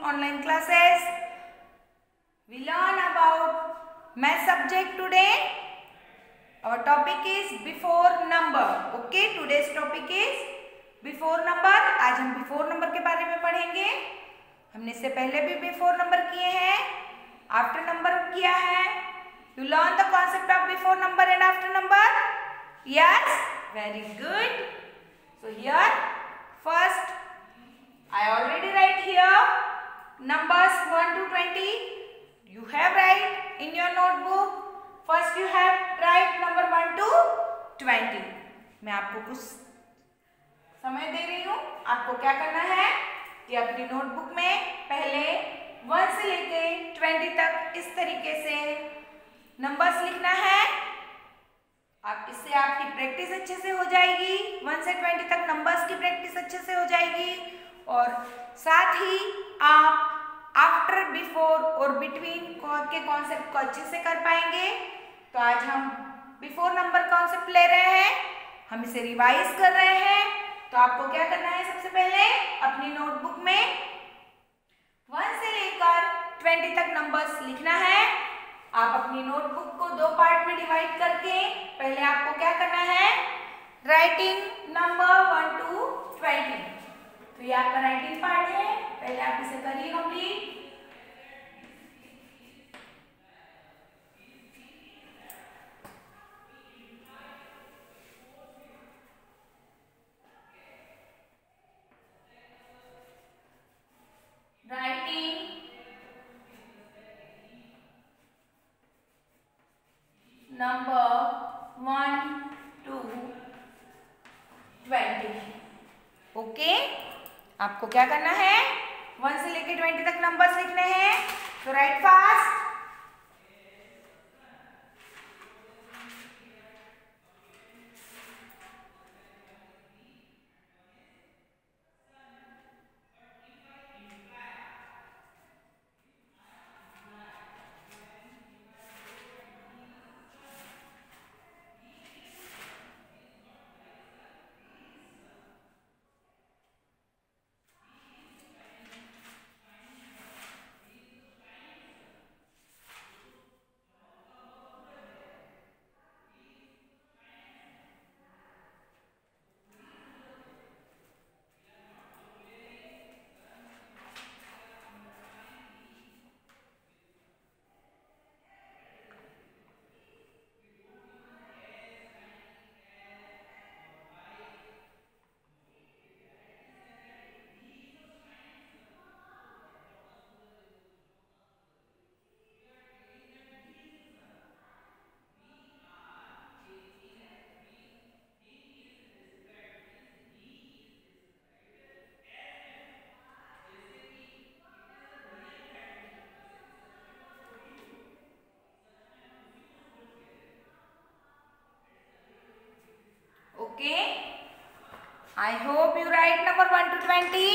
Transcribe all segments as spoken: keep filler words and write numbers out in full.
online classes. We learn about math subject today. Our topic is before number. Okay, today's topic is before number. आज हम before number के बारे में पढ़ेंगे. हमने इससे पहले भी before number किए हैं, after number किया है. You learn the concept of before number and after number. Yes, very good. So here first I already write here numbers one to twenty. You have write in your notebook. First you have write number one to twenty. मैं आपको कुछ समय दे रही हूँ. आपको क्या करना है कि अपनी नोटबुक में पहले वन से लेके ट्वेंटी तक इस तरीके से नंबर्स लिखना है. आप इससे आपकी प्रैक्टिस अच्छे से हो जाएगी. वन से ट्वेंटी तक नंबर्स की प्रैक्टिस अच्छे से हो जाएगी और साथ ही आप आफ्टर, बिफोर और बिटवीन के कॉन्सेप्ट को अच्छे से कर पाएंगे. तो आज हम बिफोर नंबर कॉन्सेप्ट ले रहे हैं, हम इसे रिवाइज कर रहे हैं. तो आपको क्या करना है, सबसे पहले अपनी नोटबुक में वन से लेकर ट्वेंटी तक नंबर्स लिखना है. आप अपनी नोटबुक को दो पार्ट में डिवाइड करके पहले आपको क्या करना है, writing number one to twenty. तो ये आपका राइटिंग पार्ट है, पहले आप इसे करिए complete. Writing number one to twenty. Okay, आपको क्या करना है, वन से लेके ट्वेंटी तक नंबर्स लिखने हैं. तो write fast. Okay, I hope you write number one to twenty.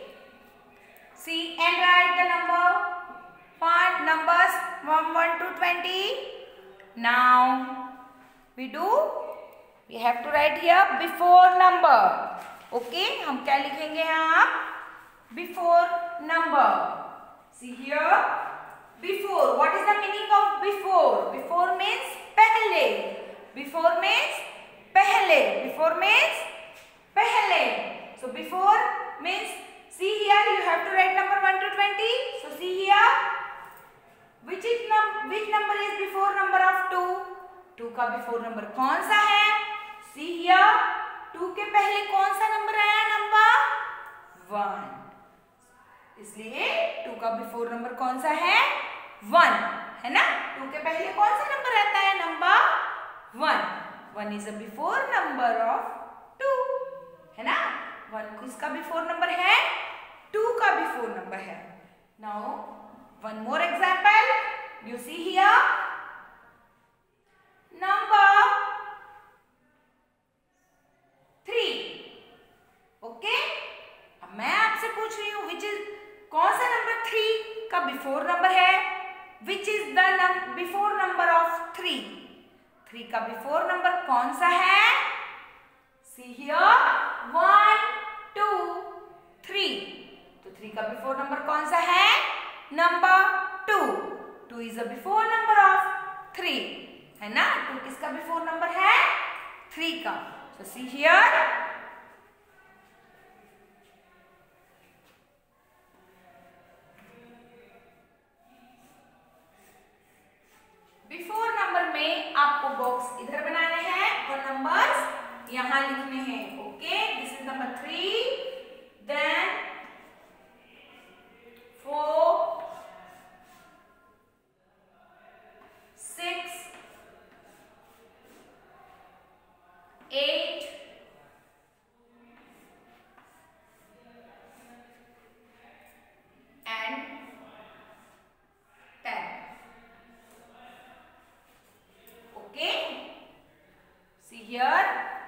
See and write the number part numbers from one to twenty. Now we do we have to write here before number. Okay, हम क्या लिखेंगे यहाँ, before number. See here before. What is the meaning of before? Before means पहले. Before means पहले. Before means पहले. So before means, see here you have to write number one to twenty. So see here which is num which number is before number of two. two का before number कौन सा है? See here two के पहले कौन सा number आया, number one. इसलिए two का before number कौन सा है, वन है ना. two के पहले कौन सा नंबर आता है, number one. One is a before number of two, है ना. वन किसका बिफोर नंबर है, टू का बिफोर नंबर है. Now one more example. You see here number three. Okay, अब मैं आपसे पूछ रही हूं विच इज, कौन सा नंबर थ्री का बिफोर नंबर है, which is the before number of three. Three का बिफोर नंबर कौन सा है, see here one two three. तो थ्री का बिफोर नंबर कौन सा है, number two. Two is the before number of three, है ना. टू किसका बिफोर नंबर है? थ्री का. So see here, before number में आपको बॉक्स इधर बनाने हैं और नंबर्स यहां लिखने हैं. Okay, this is number three, then four, six, eight, and ten. Okay, see here,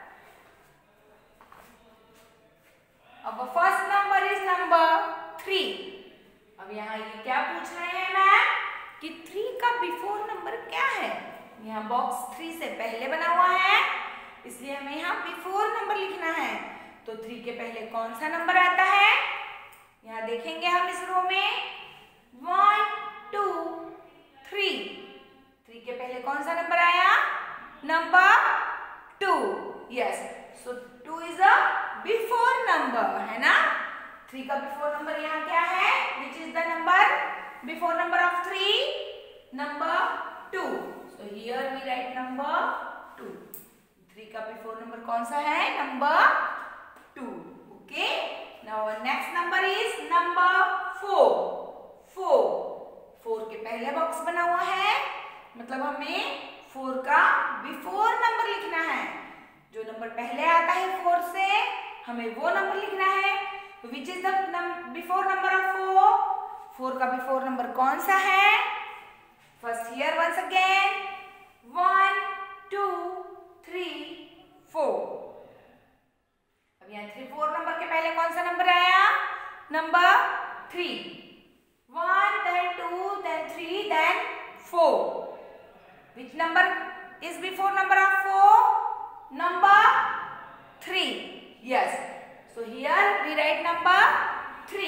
our first number is number three. अब यहाँ ये क्या पूछ रहे हैं मैम कि थ्री का बिफोर नंबर क्या है. यहाँ बॉक्स थ्री से पहले बना हुआ है, इसलिए हमें यहाँ बिफोर नंबर लिखना है. तो थ्री के पहले कौन सा नंबर आता है? यहाँ देखेंगे हम इस रो में वन, टू, थ्री. थ्री के पहले कौन सा नंबर आया? Number two. Yes, so two is a before number, है ना. थ्री का बिफोर नंबर यहाँ क्या है? Which is the number before number of three? Number two. So here we write number two. Three का बिफोर नंबर कौन सा है? Number two. Okay, now next number is number four. Four. Four के पहले box बना हुआ है, मतलब हमें फोर का बिफोर नंबर लिखना है. जो नंबर पहले आता है फोर से, हमें वो नंबर लिखना है. Which is the before number of four? Four का बिफोर नंबर कौन सा है? First here once again one, two, three, four. अब यहाँ थ्री फोर नंबर के पहले कौन सा नंबर आया? Number three. One, then two, then three, then four. Which number is before number of four? Number three. Yes, so here we write number three.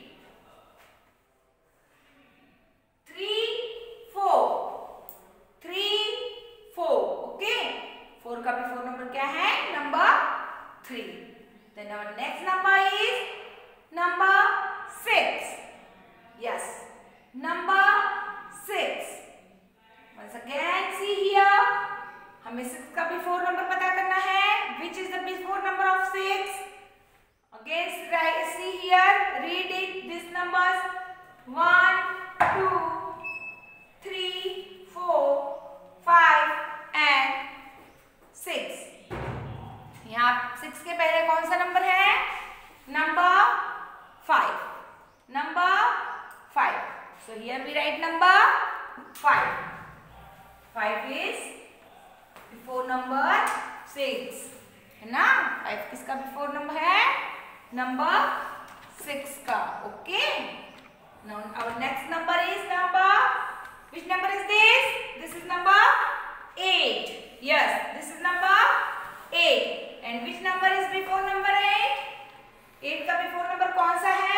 Three, four. Three, four. Okay, four का before number क्या है? Number three. Then our next number is number six. Yes, number six. Once again, see here. हमें six का before number पता करना है. Which is the before number of six? Again, see here. Read it. These numbers: one, two, three, four, five, and six. यहाँ six के पहले कौन सा नंबर है? Number five. Number five. So here we write number five. Five is before number six, है ना. Five किसका before number है? नंबर सिक्स का. Okay, now our next number is number, which number is this? This is number eight. Yes, this is number eight. And which number is before number eight? eight का before number कौन सा है?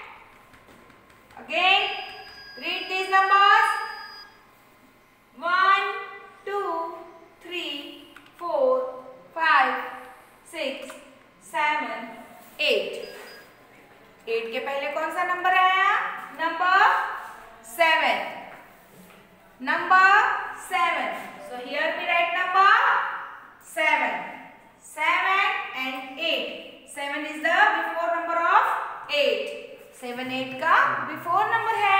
Again, read these numbers: one, two, three, four, five, six, seven, eight. eight के पहले कौन सा number आया? Number seven. Number seven. So here we write number seven. seven and eight. seven is the before number of eight. seven eight का before number है.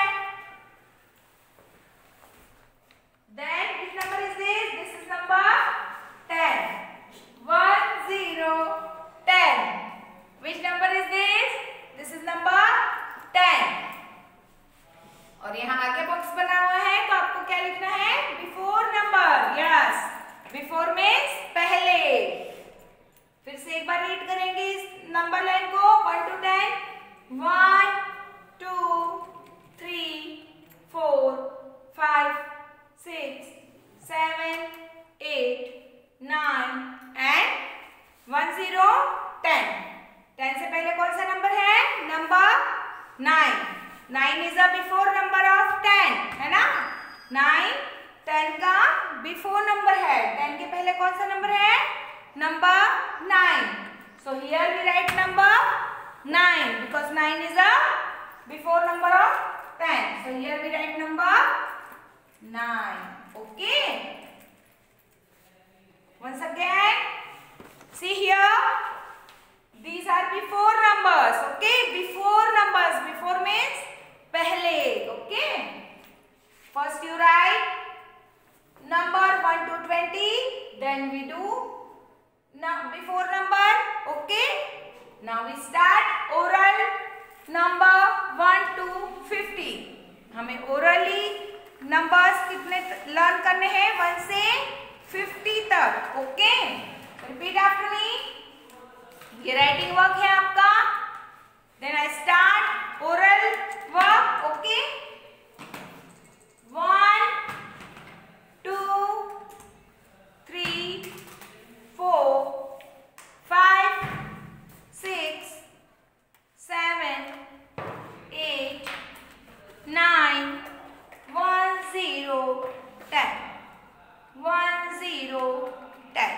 Then which number is this? This is number ten. one, zero, ten. Which number is this? This is number ten. और यहाँ आगे box बना हुआ है, तो आपको क्या लिखना है? Before number. Yes, before means पहले. फिर से एक बार रीड करेंगे इस नंबर लाइन को, one to ten. One, two, three, four, five, six, seven, eight, nine and one zero ten. Ten से पहले कौन सा नंबर है? Number nine. Nine is a before number of ten, है ना। नाइन टेन का before number है, ten के पहले कौन सा नंबर है, number nine. So here we write number nine because nine is a before number of ten. So here we write number nine. Okay. Once again, see here. These are before numbers. Okay. Before numbers. Before means pehle. Okay. First you write number one to twenty. Then we do now before number. Okay. Now we start oral. Number one to fifty. हमें orally numbers कितने learn करने हैं, one से fifty तक. Okay, repeat after me. ये writing work है आपका. Then I start oral work. Okay, one two three four five six seven, eight, nine, one, zero, ten, one, zero, ten,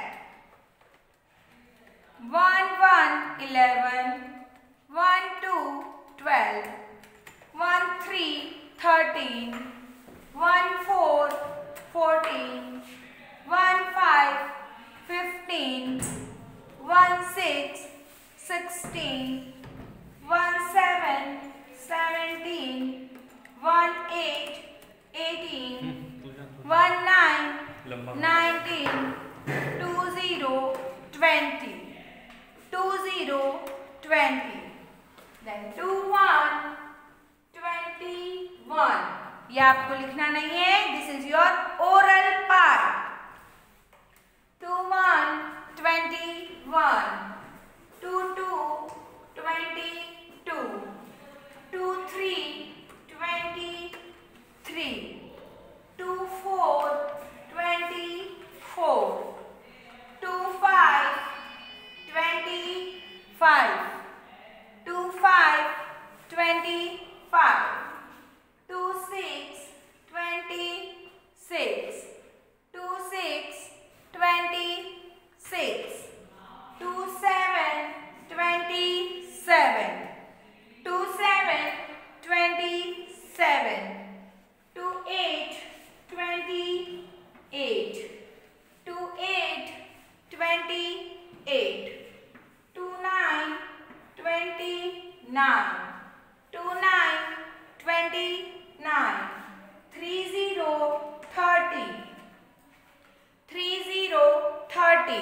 one, one, eleven, one, two, twelve, one, three, thirteen, one, four, fourteen, one, five, fifteen, one, six, sixteen, one seven, seventeen, one eight, eighteen, one nine, nineteen, two zero, twenty, two zero, twenty, then two one, twenty-one. ये आपको लिखना नहीं है. This is your oral part. two one, twenty-one, two two, twenty. Two, two, three, twenty-three, two, four, twenty-four, two, five, twenty-five, two, five, twenty-five, two, six, twenty-six, two, six, twenty-six, two, seven, twenty-seven. Two seven, twenty-seven, two eight, twenty-eight, two eight, twenty-eight, two nine, twenty-nine, two nine, twenty-nine, three zero, thirty, three zero, thirty,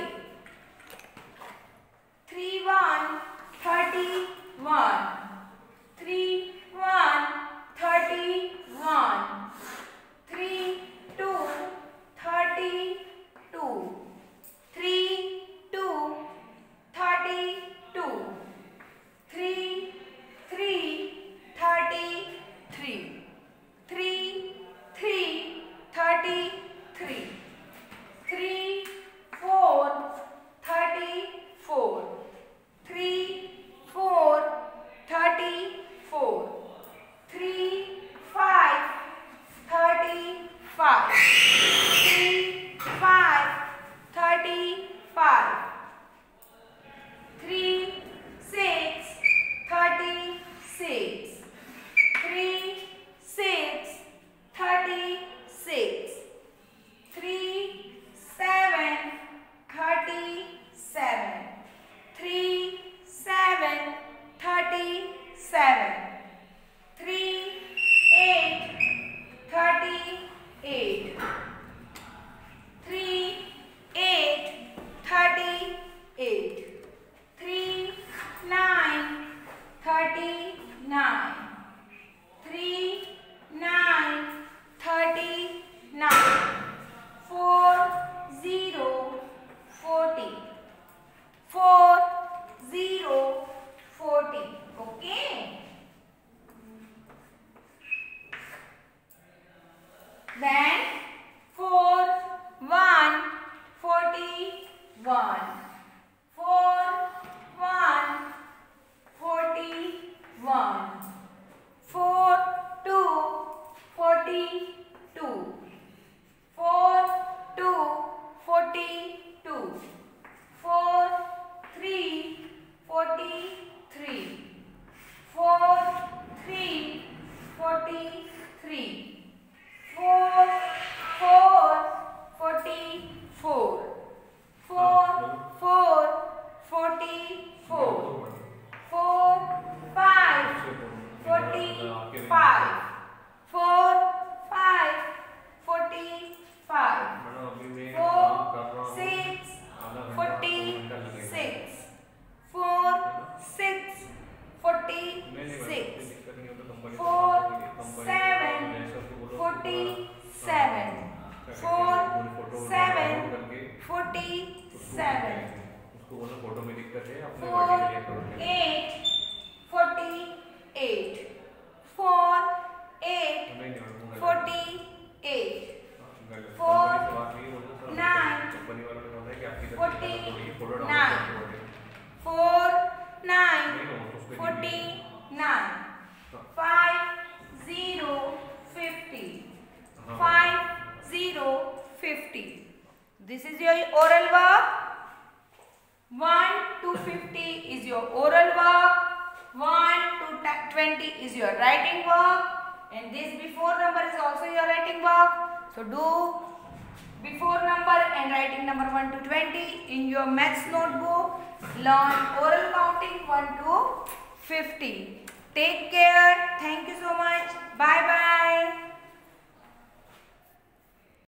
three one, thirty-one. Three one, thirty-one. Three two, thirty-two. Three two, thirty-two. Three three, thirty-three. Three three, thirty-three. Three four, thirty-four. Three four, thirty-four. Three five, thirty-five. Three five, thirty-five. Three six, thirty-six. Three six, thirty-six. Three seven, thirty-seven. Three seven, thirty-seven. Three eight, thirty-eight. Three eight, thirty-eight. Three nine, thirty-nine. Three nine, thirty-nine. Four zero, forty. Four zero, forty. Okay. Then four one, forty-one. Four one, forty-one. Four your oral work, one to twenty is your writing work, and this before number is also your writing work. So do before number and writing number one to twenty in your maths notebook. Learn oral counting one to fifty. Take care. Thank you so much. Bye bye.